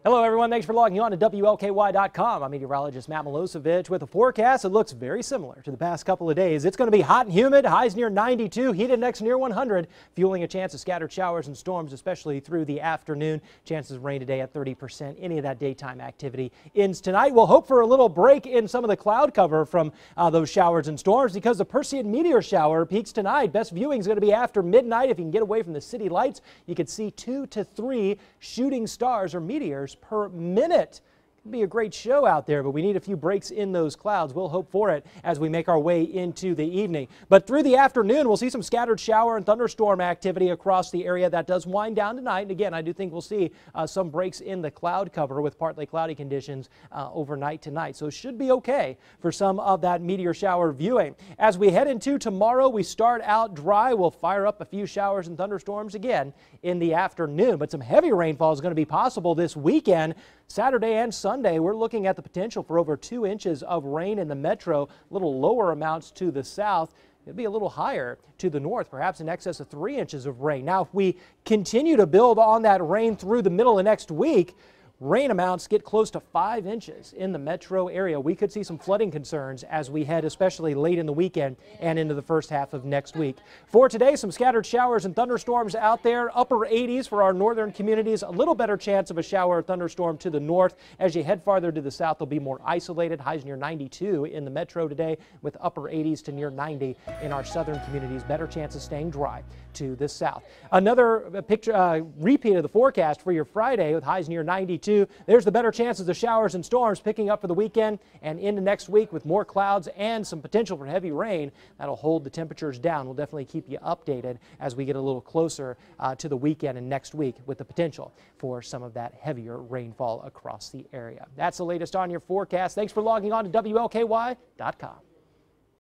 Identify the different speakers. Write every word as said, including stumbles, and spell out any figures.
Speaker 1: Hello, everyone. Thanks for logging on to W L K Y dot com. I'm meteorologist Matt Milosevic with a forecast that looks very similar to the past couple of days. It's going to be hot and humid, highs near ninety-two, heat index near one hundred, fueling a chance of scattered showers and storms, especially through the afternoon. Chances of rain today at thirty percent. Any of that daytime activity ends tonight. We'll hope for a little break in some of the cloud cover from uh, those showers and storms because the Perseid meteor shower peaks tonight. Best viewing is going to be after midnight. If you can get away from the city lights, you could see two to three shooting stars or meteors per minute. Could be a great show out there, but we need a few breaks in those clouds. We'll hope for it as we make our way into the evening. But through the afternoon, we'll see some scattered shower and thunderstorm activity across the area. That does wind down tonight. And again, I do think we'll see uh, some breaks in the cloud cover with partly cloudy conditions uh, overnight tonight. So it should be okay for some of that meteor shower viewing. As we head into tomorrow, we start out dry. We'll fire up a few showers and thunderstorms again in the afternoon. But some heavy rainfall is going to be possible this weekend. Saturday and Sunday, we're looking at the potential for over two inches of rain in the metro, a little lower amounts to the south. It'll be a little higher to the north, perhaps in excess of three inches of rain. Now, if we continue to build on that rain through the middle of next week, rain amounts get close to five inches in the metro area. We could see some flooding concerns as we head especially late in the weekend and into the first half of next week. For today, some scattered showers and thunderstorms out there. Upper eighties for our northern communities. A little better chance of a shower or thunderstorm to the north. As you head farther to the south, they'll be more isolated. Highs near ninety-two in the metro today with upper eighties to near ninety in our southern communities. Better chance of staying dry to the south. Another picture, uh, repeat of the forecast for your Friday with highs near ninety-two. There's the better chances of showers and storms picking up for the weekend and into next week with more clouds and some potential for heavy rain. That'll hold the temperatures down. We'll definitely keep you updated as we get a little closer uh, to the weekend and next week with the potential for some of that heavier rainfall across the area. That's the latest on your forecast. Thanks for logging on to W L K Y dot com.